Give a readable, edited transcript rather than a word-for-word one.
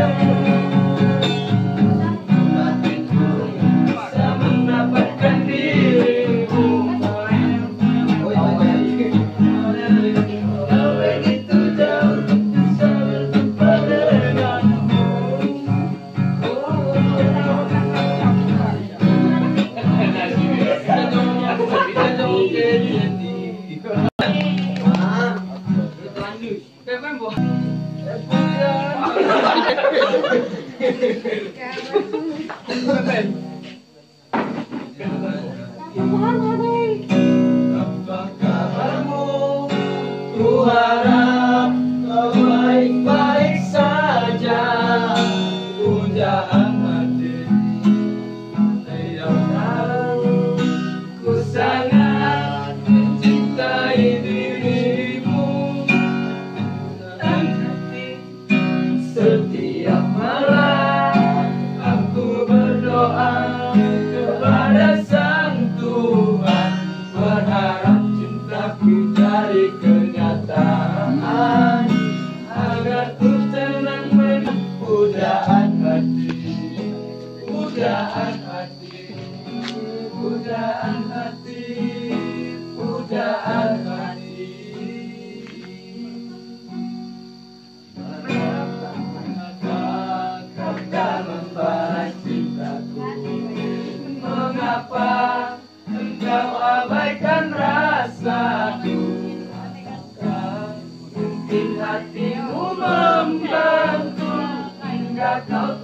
Apa kabarmu? Ku harap kau baik-baik saja. Pujaan hati tidak tahu ku sangat mencintai dirimu. Dan hati setiap malam aku berdoa kepada Sang Tuhan, berharap cintaku jadi kenyataan, agar ku tenang menang. Pujaan hati, pujaan hati, pujaan hati, pujaan hati. Mengapa kau tak membalas cintaku? Mengapa engkau abaikan rasaku? Mungkin hatimu membantu hingga kau